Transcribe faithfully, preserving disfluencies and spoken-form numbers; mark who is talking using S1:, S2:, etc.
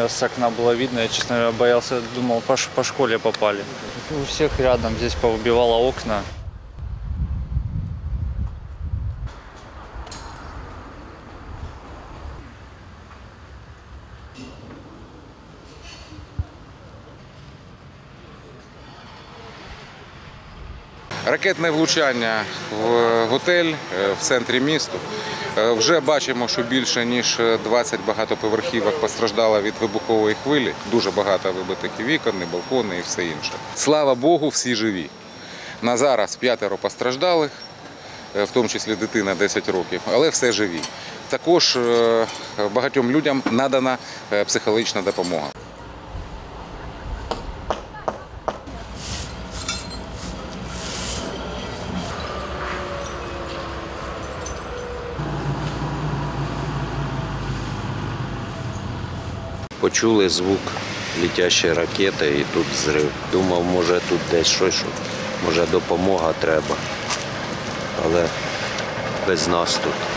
S1: нее с окна было видно. Я, честно говоря, боялся, думал, по, по школе попали. У всех рядом здесь повыбивало окна.
S2: Ракетне влучання в готель в центрі міста. Вже бачимо, що більше ніж двадцять багатоповерхівок постраждало від вибухової хвилі. Дуже багато вибитих вікон, балкони і все інше. Слава Богу, всі живі. На зараз п'ятеро постраждалих, в тому числі дитина десять років, але все живі. Також багатьом людям надана психологічна допомога.
S3: Почули звук летящої ракети і тут зрив. Думав, може тут десь щось, що, може допомога треба, але без нас тут.